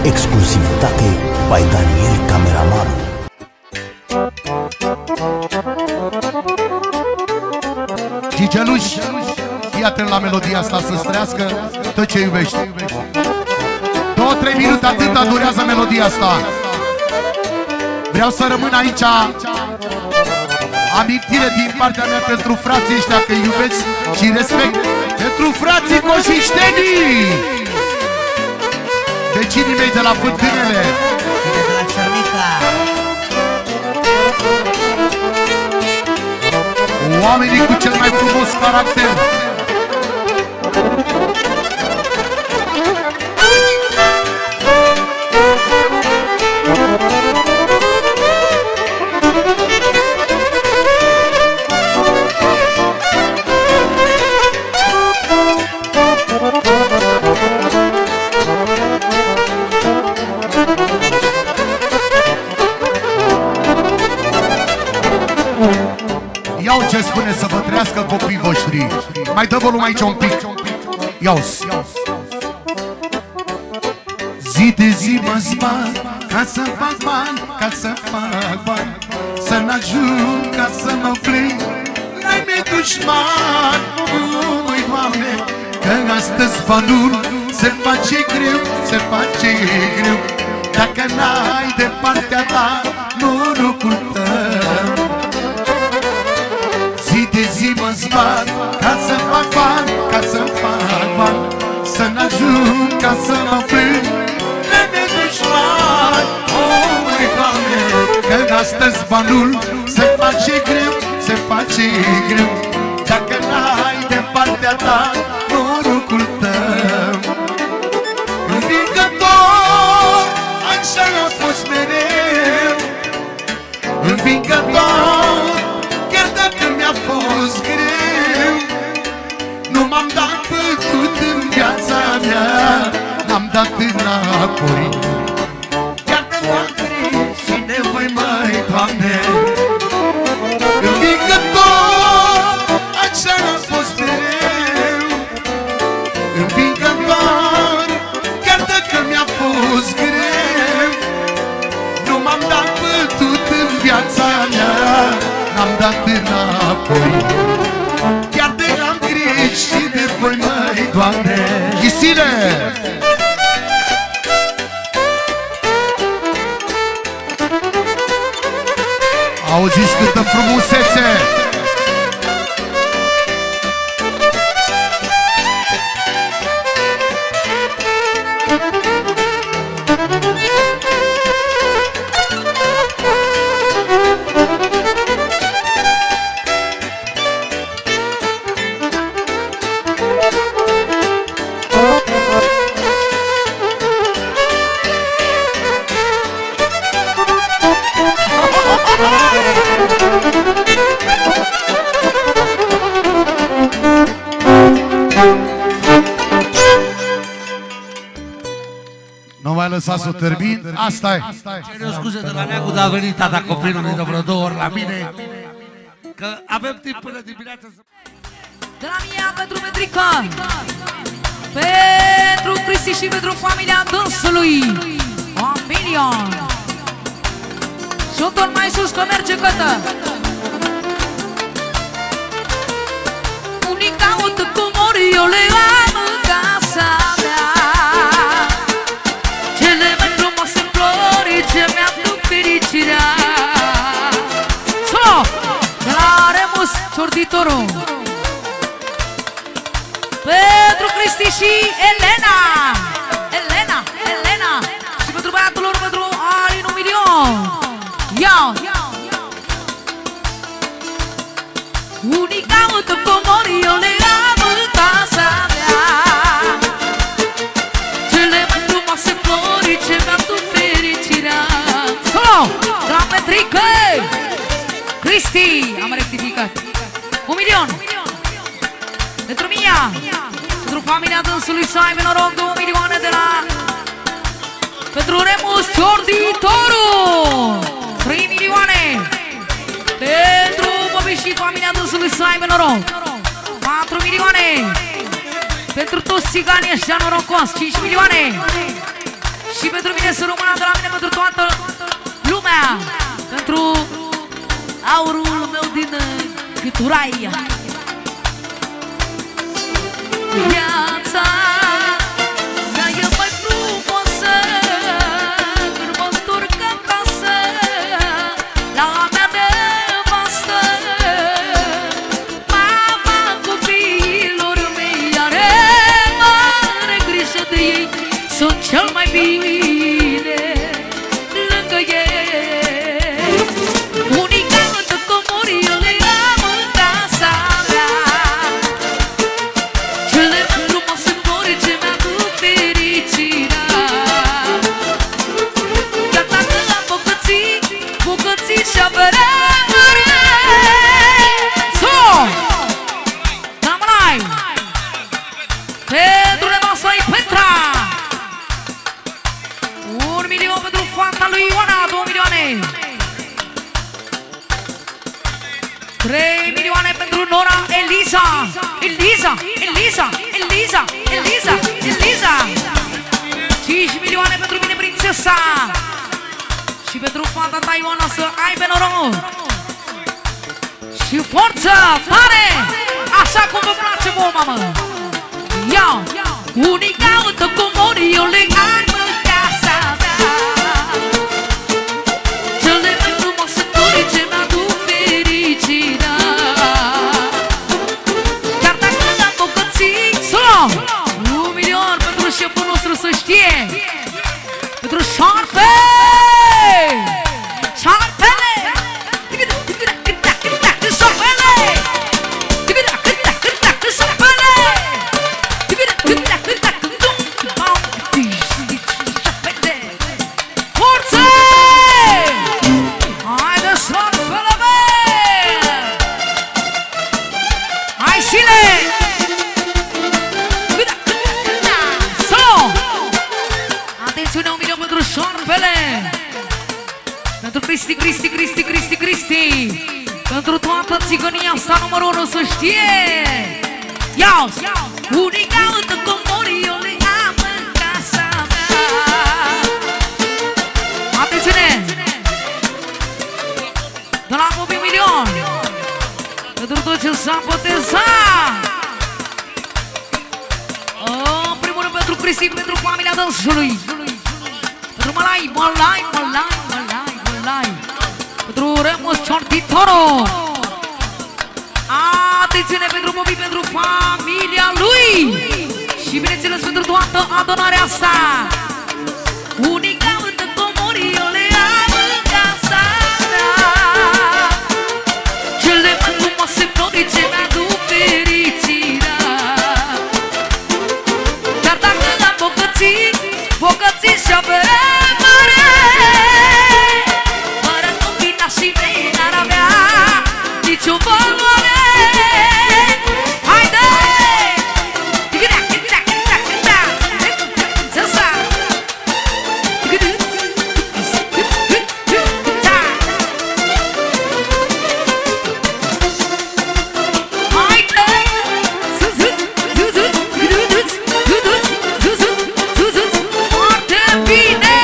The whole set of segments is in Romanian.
Exclusivitate by Daniel Cameramanul. Gigeluș, fii atent la melodia asta să-ți trăiască tot ce iubești. 2-3 minute, atâta durează melodia asta. Vreau să rămân aici amintire din partea mea pentru frații ăștia, că iubesc și respect pentru frații coșiștenii, vecinii mei de la Fântânele, de la Cermica, oamenii cu cel mai frumos caracter. Iau ce spune să vă trăiască copiii voștri. Mai dă volum aici un pic. Iau-ți. Zi de zi mă zbat ca să fac bani, ca să fac bani, să n-ajung ca să mă plâng n-ai mei dușmani. Măi, Doamne, că astăzi banul se face greu, se face greu, dacă n-ai de partea ta norocul tău. Zi de zi mă zbat ca să fac bani, ca să fac bani, să n-ajung ca să mă plâng de dușmani. Oh, măi, Doamne, că astăzi banul se face greu, se face greu, dacă n-ai de partea ta norocul tău. Învingător, așa a fost mereu, învingător, chiar dacă mi-a fost greu. Nu m-am dat bătut în viața mea, n-am dat înapoi, chiar de mândri și de voi, măi, Doamne. Învingător, așa a fost mereu, învingător, chiar dacă mi-a fost greu. Nu m-am dat bătut în viața mea, n-am dat înapoi, chiar de am greșit de voi, măi, Doamne. Chisile! Auziți câtă frumusețe! Nu mai lăsați să termin, asta e. Cer eu scuze de la neagul, dar a venit tata copilului de vreo 2 ori la mine, că avem timp până dimineața să... De la mine pentru Petrica, pentru Cristi și pentru familia dânsului, familia. Și o tot mai sus că merge cătă. Unii caută cum ori eu le am în casa mea, cele mai frumoase flori ce mi-aduc fericirea. Solo! De la Remus, ciorditorul, pentru Cristi și Elena, Elena, și pentru băiatul lor, pentru Alin 1 milion. Ia! Unii caută pomori, eu le am în casa mea, cele mai frumoase flori ce mi-aduc fericirea. Solo! De la Petrică, Cristi, am rectificat, 1 milion. Pentru Mia, pentru familia dânsului să aibă noroc, 2 milioane de la... Pentru Remus Ciorditoru, 3 milioane. Pentru Bobby și familia dânsului să aibă noroc, 4 milioane. Pentru toți țiganii ăștia norocos, 5 milioane. Și pentru mine să rămână de la mine, pentru toată lumea, pentru aurul meu din Câturai. Viața mea e mai frumoasă când mă întorc acasă la mea nevastă. Mama copiilor mei are mare grijă de ei, sunt cel mai bine lângă ei. Unica altă comori eu le am în casa mea, cele frumoase flori ce mi-aduc fericirea. Chiar dacă am bucății și avere. Pentru nevasta-i Petra, 1 milion pentru fata lui Ioana, 2 milioane, 3 milioane pentru Nora Eliza, Eliza, 5 milioane pentru mine, prințesa, și pentru fata ta Ioana să aibă noroc și forță tare, așa cum vă place vouă, mamă. Ia, unica altă comori eu le am în casa mea, cele mai frumoase flori ce mi-aduc fericirea. Chiar dacă am bogății, solo, 1 milion pentru șeful nostru să știe, pentru șarpe, șarpele, Cristi, pentru toată țigănia asta numărul 1 să știe. Iau, unica altă comori eu le am în casa mea. Atențiune, de la copii 1 milion pentru tot ce s-a botezat. În primul rând pentru Cristi, pentru familia dânsului, pentru Malai, pentru Remus Ciortitoro. Atențiune pentru Bobby, pentru familia lui și bineînțeles pentru toată adunarea asta. Unica altă comori eu le am în casa mea, cele frumoase flori ce mi-aduc fericirea. Chiar dacă am bogății și avere mare, și mei n-ar avea nicio valoare. Haide! Foarte bine!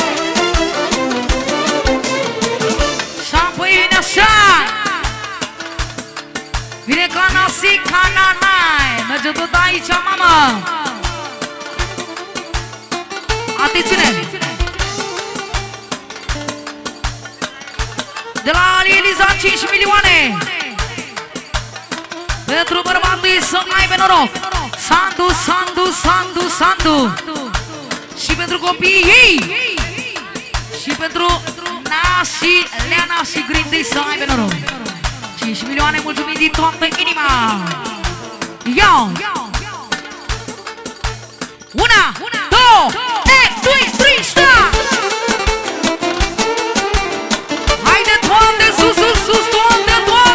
Vine ca nasi, ca nanai. Merge tot aici, mama. Atențiune! De la Ali Eliza 5 milioane pentru bărbatul ei să aibă noroc. Sandu și pentru copiii ei și pentru Nași, Leana și Grindei să aibă noroc. 5 milioane, mulțumim din toată inima. Iau! 1, 2, 3, stop! Haide, toate sus, toate,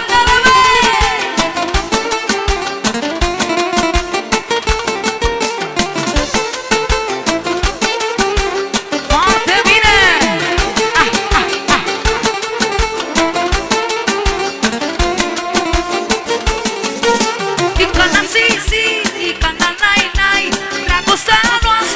Foarte bine! Dragostea noastră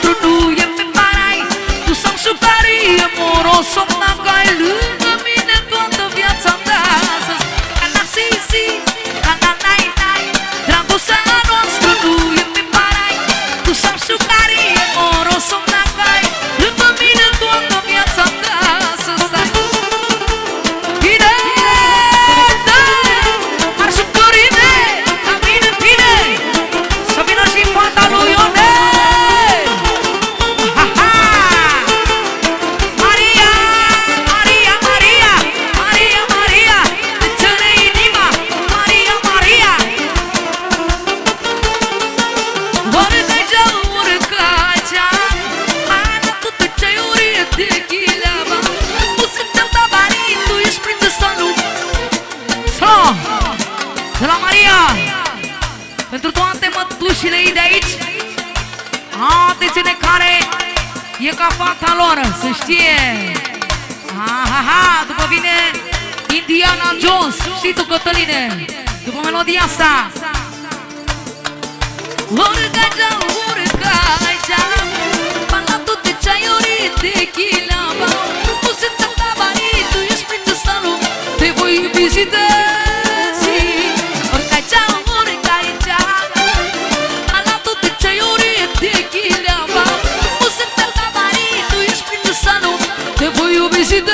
și lei de aici. Atenție-ne care e ca fata lor, să știe. Ha, după vine Indiana Jones, știi tu, Cătăline? După melodia asta. Urca-ja, urca-ja, palatul de ceaiuri de chilaba. Tu se trataba y tu ești prințesa lui, te voi vizita. Urca-ja, urca-ja, palatul de ceaiuri de chilaba. Tu se trataba y tu ești prințesa lui, te voi vizita.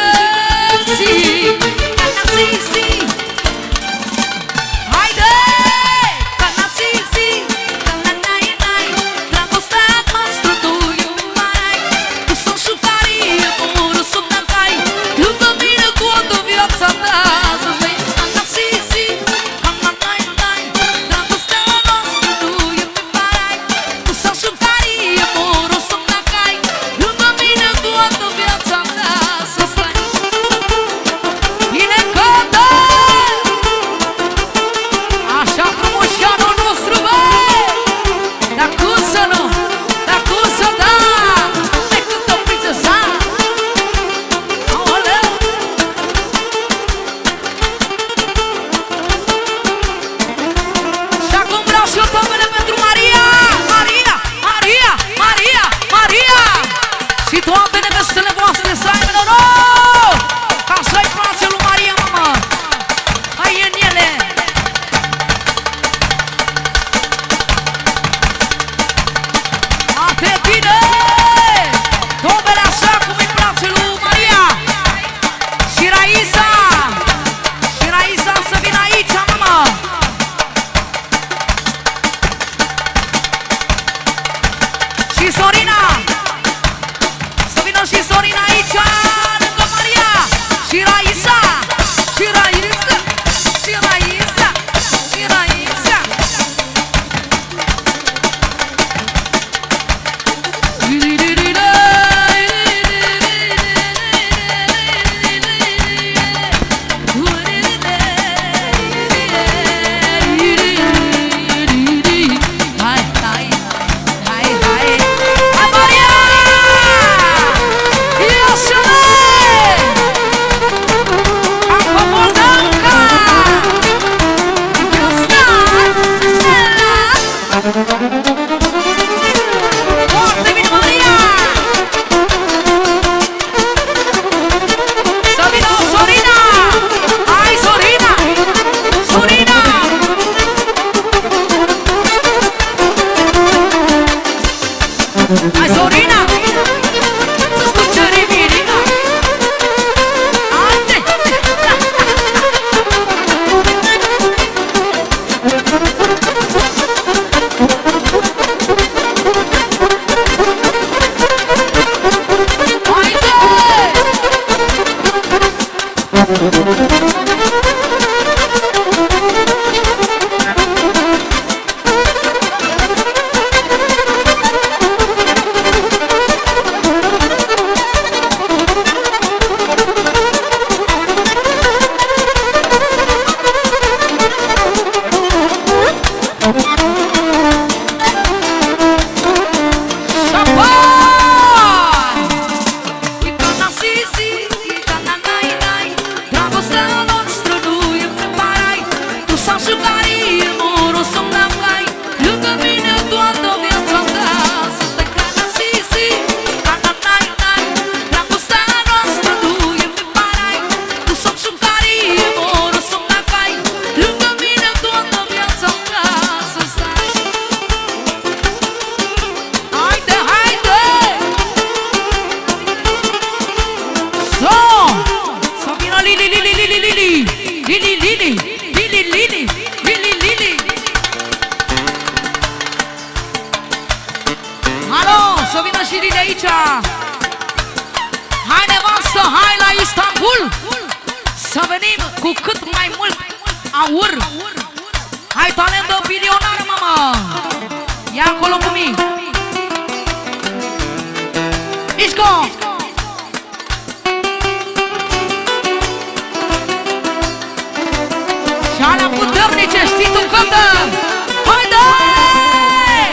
Și alea puternice, știi tu, cântă! Haide!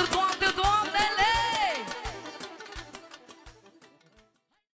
toate